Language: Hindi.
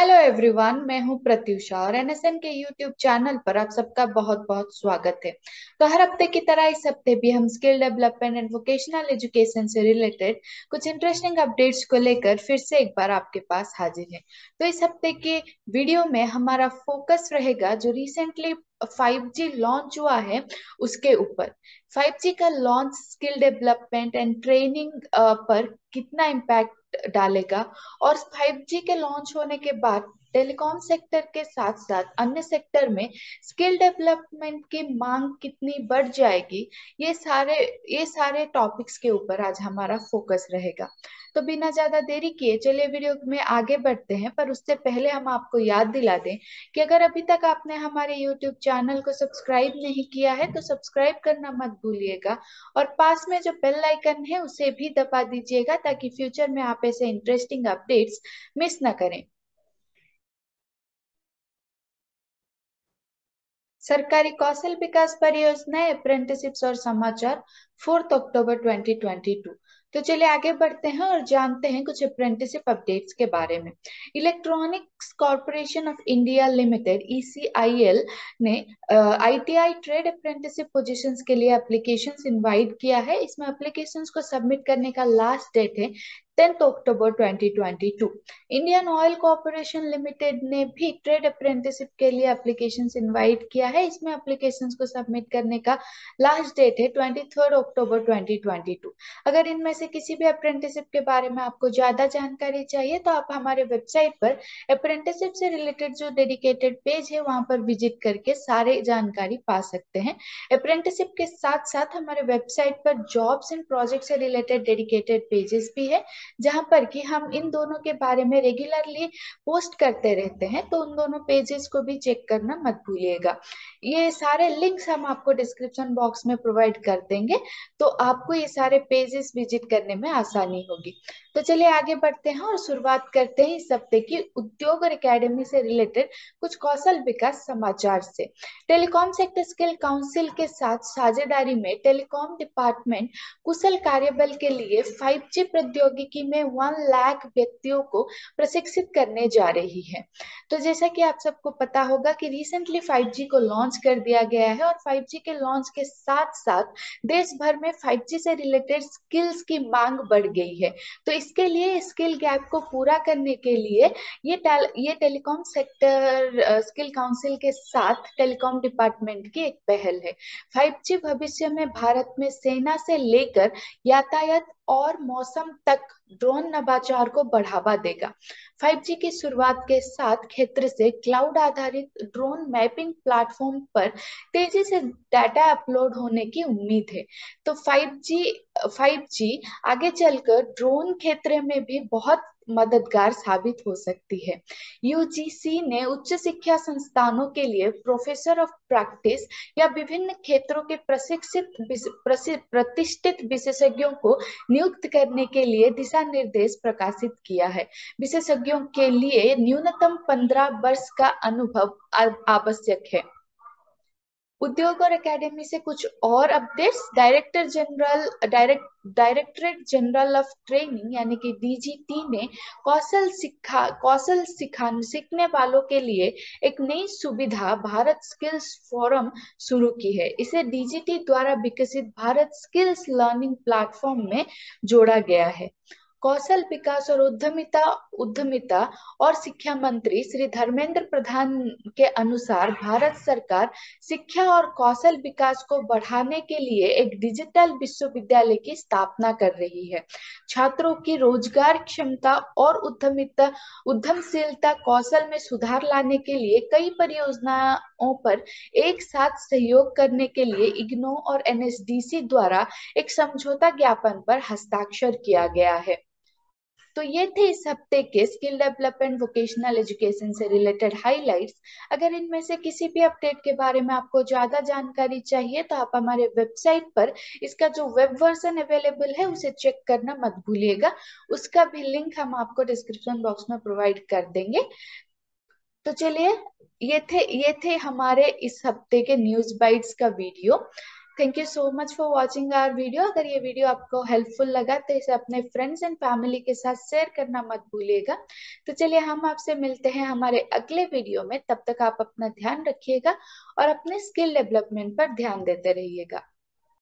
हेलो एवरीवन, मैं हूं प्रत्युषा और एनएसएन के यूट्यूब चैनल पर आप सबका बहुत बहुत स्वागत है। तो हर हफ्ते की तरह इस हफ्ते भी हम skill development and vocational education से रिलेटेड कुछ इंटरेस्टिंग अपडेट्स को लेकर फिर से एक बार आपके पास हाजिर है। तो इस हफ्ते के वीडियो में हमारा फोकस रहेगा जो रिसेंटली 5G लॉन्च हुआ है उसके ऊपर। 5G का launch skill development and training पर कितना इम्पैक्ट डालेगा, और 5G के लॉन्च होने के बाद टेलीकॉम सेक्टर के साथ साथ अन्य सेक्टर में स्किल डेवलपमेंट की मांग कितनी बढ़ जाएगी। ये सारे टॉपिक्स के ऊपर आज हमारा फोकस रहेगा। तो बिना ज्यादा देरी किए चलिए वीडियो में आगे बढ़ते हैं, पर उससे पहले हम आपको याद दिला दें कि अगर अभी तक आपने हमारे YouTube चैनल को सब्सक्राइब नहीं किया है तो सब्सक्राइब करना मत भूलिएगा, और पास में जो बेल आइकन है उसे भी दबा दीजिएगा ताकि फ्यूचर में आप ऐसे इंटरेस्टिंग अपडेट्स मिस ना करें। सरकारी कौशल विकास परियोजना अप्रेंटिसशिप्स और समाचार 4 अक्टूबर 2022। तो चलिए आगे बढ़ते हैं और जानते हैं कुछ अप्रेंटिसशिप अपडेट्स के बारे में। Electronics corporation of India limited ECIL ने ITI ट्रेड अप्रेंटिसशिप पोजीशंस के लिए एप्लीकेशंस इनवाइट किया है। इसमें एप्लीकेशंस को सबमिट करने का लास्ट डेट है 10 अक्टूबर 2022। इंडियन ऑयल कॉरपोरेशन लिमिटेड ने भी ट्रेड अप्रेंटिसशिप के लिए एप्लीकेशन इनवाइट किया है। इसमें एप्लीकेशन को सबमिट करने का लास्ट डेट है 23 अक्टूबर 2022। अगर इनमें से किसी भी अप्रेंटिसशिप के बारे में आपको ज्यादा जानकारी चाहिए तो आप हमारे वेबसाइट पर अप्रेंटिसशिप से रिलेटेड जो डेडिकेटेड पेज है वहां पर विजिट करके सारे जानकारी पा सकते हैं। अप्रेंटिसशिप के साथ साथ हमारे वेबसाइट पर जॉब्स एंड प्रोजेक्ट से रिलेटेड डेडिकेटेड पेजेस भी है, जहां पर कि हम इन दोनों के बारे में रेगुलरली पोस्ट करते रहते हैं। तो उन दोनों पेजेस को भी चेक करना मत भूलिएगा। ये सारे लिंक्स हम आपको डिस्क्रिप्शन बॉक्स में प्रोवाइड कर देंगे, तो आपको ये सारे पेजेस विजिट करने में आसानी होगी। तो चलिए आगे बढ़ते हैं और शुरुआत करते हैं इस हफ्ते की उद्योग और एकेडमी से रिलेटेड कुछ कौशल विकास समाचार से। टेलीकॉम सेक्टर स्किल काउंसिल के साथ साझेदारी में टेलीकॉम डिपार्टमेंट कुशल कार्यबल के लिए 5G प्रौद्योगिकी में 1 लाख व्यक्तियों को प्रशिक्षित करने जा रही है। तो जैसा कि आप सबको पता होगा कि रिसेंटली 5G को लॉन्च कर दिया गया है, और 5G के लॉन्च के साथ साथ देश भर में 5G से रिलेटेड स्किल्स की मांग बढ़ गई है। तो इसके लिए स्किल गैप को पूरा करने के लिए ये टेलीकॉम सेक्टर स्किल काउंसिल के साथ टेलीकॉम डिपार्टमेंट की एक पहल है। 5G भविष्य में भारत में सेना से लेकर यातायात और मौसम तक ड्रोन नवाचार को बढ़ावा देगा। 5G की शुरुआत के साथ क्षेत्र से क्लाउड आधारित ड्रोन मैपिंग प्लेटफॉर्म पर तेजी से डाटा अपलोड होने की उम्मीद है। तो 5G आगे चलकर ड्रोन क्षेत्र में भी बहुत मददगार साबित हो सकती है। यूजीसी ने उच्च शिक्षा संस्थानों के लिए प्रोफेसर ऑफ प्रैक्टिस या विभिन्न क्षेत्रों के प्रतिष्ठित विशेषज्ञों को नियुक्त करने के लिए दिशा निर्देश प्रकाशित किया है। विशेषज्ञों के लिए न्यूनतम 15 वर्ष का अनुभव आवश्यक है। उद्योग और एकेडमी से कुछ और updates. Directorate general of training यानी कि DGT ने सीखने वालों के लिए एक नई सुविधा भारत स्किल्स फोरम शुरू की है। इसे DGT द्वारा विकसित भारत स्किल्स लर्निंग प्लेटफॉर्म में जोड़ा गया है। कौशल विकास और उद्यमिता और शिक्षा मंत्री श्री धर्मेंद्र प्रधान के अनुसार भारत सरकार शिक्षा और कौशल विकास को बढ़ाने के लिए एक डिजिटल विश्वविद्यालय की स्थापना कर रही है। छात्रों की रोजगार क्षमता और उद्यमशीलता कौशल में सुधार लाने के लिए कई परियोजनाओं पर एक साथ सहयोग करने के लिए इग्नू और NSDC द्वारा एक समझौता ज्ञापन पर हस्ताक्षर किया गया है। तो ये थे इस हफ्ते के स्किल डेवलपमेंट वोकेशनल एजुकेशन से रिलेटेड हाइलाइट्स। अगर इनमें से किसी भी अपडेट के बारे में आपको ज्यादा जानकारी चाहिए तो आप हमारे वेबसाइट पर इसका जो वेब वर्जन अवेलेबल है उसे चेक करना मत भूलिएगा। उसका भी लिंक हम आपको डिस्क्रिप्शन बॉक्स में प्रोवाइड कर देंगे। तो चलिए ये थे हमारे इस हफ्ते के न्यूज बाइट्स का video. Thank you so much for watching our video. अगर ये वीडियो आपको हेल्पफुल लगा तो इसे अपने फ्रेंड्स एंड फैमिली के साथ शेयर करना मत भूलिएगा। तो चलिए हम आपसे मिलते हैं हमारे अगले वीडियो में। तब तक आप अपना ध्यान रखिएगा और अपने स्किल डेवलपमेंट पर ध्यान देते रहिएगा।